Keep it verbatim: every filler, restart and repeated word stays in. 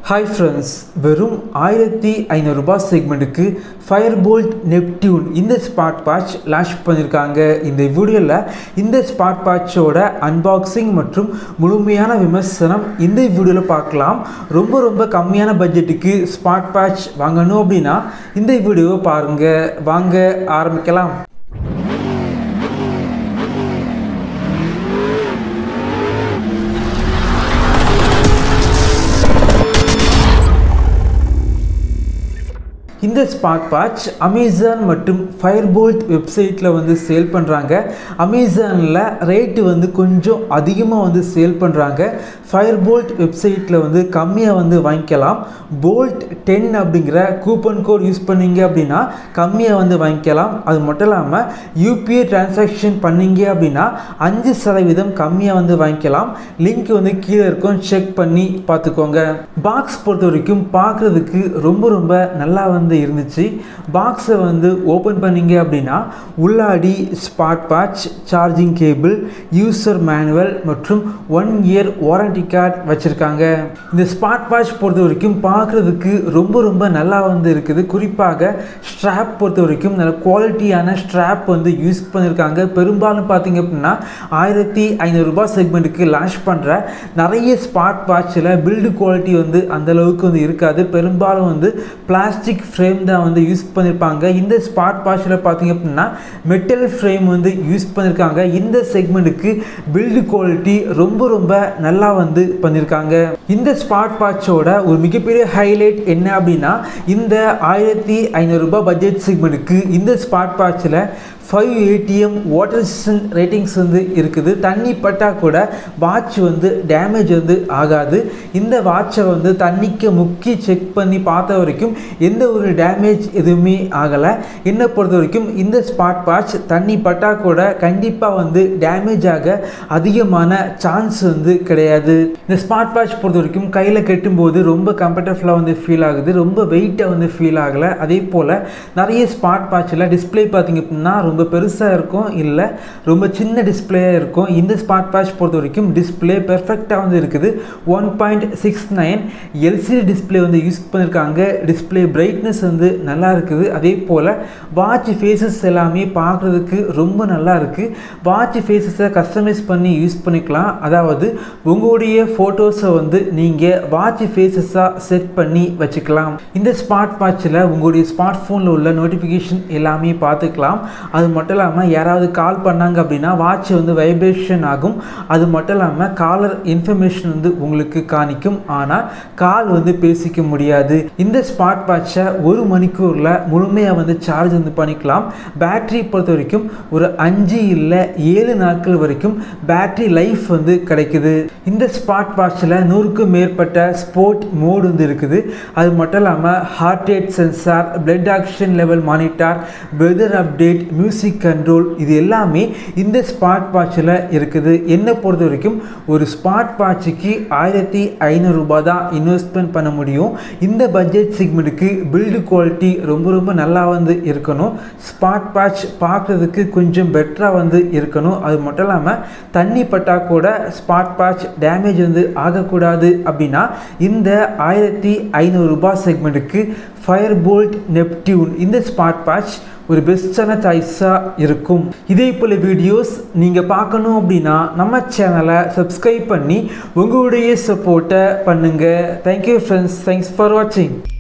Hi friends, வெறும் ஆயிரத்தி ஐநூறு ரூபாய் செக்மெண்ட்டுக்கு Fire-Boltt Neptune இந்த ஸ்மார்ட் வாட்ச் லான்ச் பண்ணியிருக்காங்க. இந்த வீடியோவில் இந்த ஸ்மார்ட் வாட்சோட அன்பாக்சிங் மற்றும் முழுமையான விமர்சனம் இந்த வீடியோவில் பார்க்கலாம். ரொம்ப ரொம்ப கம்மியான பட்ஜெட்டுக்கு ஸ்மார்ட் வாட்ச் வாங்கணும் அப்படின்னா இந்த வீடியோவை பாருங்கள். வாங்க ஆரம்பிக்கலாம். இந்த ஸ்மார்ட் வாட்ச் அமேசான் மற்றும் Fire-Boltt வெப்சைட்டில் வந்து சேல் பண்ணுறாங்க. அமேசானில் ரேட்டு வந்து கொஞ்சம் அதிகமாக வந்து சேல் பண்ணுறாங்க. Fire-Boltt வெப்சைட்டில் வந்து கம்மியாக வந்து வாங்கிக்கலாம். போல்ட் டென் அப்படிங்கிற கூப்பன் கோட் யூஸ் பண்ணிங்க அப்படின்னா கம்மியாக வந்து வாங்கிக்கலாம். அது மட்டும் இல்லாமல் யூபிஐ டிரான்சாக்ஷன் பண்ணிங்க அப்படின்னா அஞ்சு சதவீதம் கம்மியாக வந்து வாங்கிக்கலாம். லிங்க் வந்து கீழே இருக்கும், செக் பண்ணி பார்த்துக்கோங்க. பாக்ஸ் பொறுத்த வரைக்கும் பார்க்குறதுக்கு ரொம்ப ரொம்ப நல்லா வந்து இருந்துச்சு. பாக்ஸை வந்து ஓப்பன் பண்ணிங்க அப்படின்னா உள்ளாடி smart watch, charging cable, user manual மற்றும் ஒன் இயர் வாரண்டி கார்டு வச்சுருக்காங்க. இந்த ஸ்மார்ட் வாட்ச் பொறுத்த வரைக்கும் பார்க்குறதுக்கு ரொம்ப ரொம்ப நல்லா வந்து இருக்குது. குறிப்பாக ஸ்ட்ராப் பொறுத்த வரைக்கும் நல்ல குவாலிட்டியான ஸ்ட்ராப் வந்து யூஸ் பண்ணியிருக்காங்க. பெரும்பாலும் பார்த்தீங்க அப்படின்னா ஆயிரத்தி ஐநூறு ரூபாய் செக்மெண்ட்டுக்கு லான்ச் பண்ணுற நிறைய ஸ்மார்ட் வாட்சில் பில்டு குவாலிட்டி வந்து அந்தளவுக்கு வந்து இருக்காது. பெரும்பாலும் வந்து பிளாஸ்டிக் ஃப்ரேம் தான் வந்து யூஸ் பண்ணியிருப்பாங்க. இந்த ஸ்மார்ட் வாட்சில் பார்த்தீங்க அப்படின்னா மெட்டல் ஃப்ரேம் வந்து யூஸ் பண்ணியிருக்காங்க. இந்த செக்மெண்ட்டுக்கு பில்டு குவாலிட்டி ரொம்ப ரொம்ப நல்லா வந்து பண்ணியிருக்காங்க. இந்த ஸ்மார்ட் வாட்சோட ஒரு மிகப்பெரிய ஹைலைட் என்ன அப்படின்னா இந்த ஆயிரத்தி ஐநூறு ரூபாய் பட்ஜெட் செக்மெண்ட்டுக்கு இந்த ஸ்மார்ட் வாட்சில் five ATM water resistant ratings வந்து இருக்குது. தண்ணி பட்டா கூட வாட்ச் வந்து டேமேஜ் வந்து ஆகாது. இந்த வாட்சை வந்து தண்ணிக்கு முக்கி செக் பண்ணி பார்த்த வரைக்கும் எந்த ஒரு டேமேஜ் எதுவுமே ஆகலை. என்னை பொறுத்த வரைக்கும் இந்த ஸ்மார்ட் வாட்ச் தண்ணி பட்டா கூட கண்டிப்பாக வந்து டேமேஜ் ஆக அதிகமான சான்ஸ் வந்து கிடையாது. இந்த ஸ்மார்ட் வாட்ச் பொறுத்த வரைக்கும் கையில் கட்டும்போது ரொம்ப கம்ஃபர்டபுளாக வந்து ஃபீல் ஆகுது. ரொம்ப வெயிட்டாக வந்து ஃபீல் ஆகலை. அதே போல் நிறைய ஸ்மார்ட் வாட்சில் டிஸ்பிளே பார்த்தீங்க அப்படின்னா ரொம்ப பெருசாக இருக்கும், இல்லை ரொம்ப சின்ன டிஸ்பிளேயாக இருக்கும். இந்த ஸ்மார்ட் வாட்ச் பொறுத்த வரைக்கும் டிஸ்பிளே பெர்ஃபெக்டாக வந்து இருக்குது. One point six nine LCD display வந்து யூஸ் பண்ணியிருக்காங்க. டிஸ்பிளே பிரைட்னஸ் வந்து நல்லா இருக்குது. அதே போல் வாட்ச் ஃபேஸஸ் எல்லாமே பார்க்குறதுக்கு ரொம்ப நல்லா இருக்குது. வாட்ச் ஃபேஸஸை கஸ்டமைஸ் பண்ணி யூஸ் பண்ணிக்கலாம். அதாவது உங்களுடைய ஃபோட்டோஸை வந்து நீங்கள் வாட்ச் ஃபேஸஸாக செட் பண்ணி வச்சுக்கலாம். இந்த ஸ்மார்ட் வாட்சில் உங்களுடைய ஸ்மார்ட் ஃபோனில் உள்ள நோட்டிஃபிகேஷன் எல்லாமே பார்த்துக்கலாம். அது மட்டும் இல்லாமல் யாராவது கால் பண்ணாங்க அப்படின்னா வாட்ச் வந்து வைப்ரேஷன் ஆகும். அது மட்டும் இல்லாமல் காலர் இன்ஃபர்மேஷன் வந்து உங்களுக்கு காணிக்கும். ஆனால் கால் வந்து பேசிக்க முடியாது. இந்த ஸ்மார்ட் வாட்சை ஒரு மணிக்கூரில் முழுமையாக வந்து சார்ஜ் வந்து பண்ணிக்கலாம். பேட்டரி பொறுத்த வரைக்கும் ஒரு அஞ்சு இல்லை ஏழு நாட்கள் வரைக்கும் பேட்டரி லைஃப் வந்து கிடைக்குது. இந்த ஸ்மார்ட் வாட்சில் நூறுக்கும் மேற்பட்ட ஸ்போர்ட் மோடு வந்து இருக்குது. அது மட்டும் இல்லாமல் heart rate sensor, blood oxygen level monitor, weather update, music control, இது எல்லாமே இந்த ஸ்மார்ட் வாட்சில் இருக்குது. என்னை பொறுத்த வரைக்கும் ஒரு ஸ்மார்ட் வாட்சுக்கு ஆயிரத்தி ஐநூறு ரூபாய் தான் இன்வெஸ்ட்மெண்ட் பண்ண முடியும். இந்த பட்ஜெட் செக்மெண்ட்டுக்கு பில்டு குவாலிட்டி ரொம்ப ரொம்ப நல்லா வந்து இருக்கணும். ஸ்மார்ட் வாட்ச் பார்க்குறதுக்கு கொஞ்சம் பெட்டராக வந்து இருக்கணும். அது மட்டும் இல்லாமல் தண்ணி பட்டா கூட ஸ்மார்ட் வாட்ச் டேமேஜ் வந்து ஆகக்கூடாது. அப்படின்னா இந்த ஆயிரத்தி ஐநூறு ரூபாய் செக்மெண்ட்டுக்கு Fire-Boltt Neptune இந்த ஸ்மார்ட் வாட்ச் ஒரு பெஸ்டான சாய்ஸாக இருக்கும். இதே போல் வீடியோஸ் நீங்கள் பார்க்கணும் அப்படின்னா நம்ம சேனலை சப்ஸ்கிரைப் பண்ணி உங்களுடைய சப்போர்ட்டை பண்ணுங்கள். Thank you friends. தேங்க்ஸ் ஃபார் வாட்சிங்.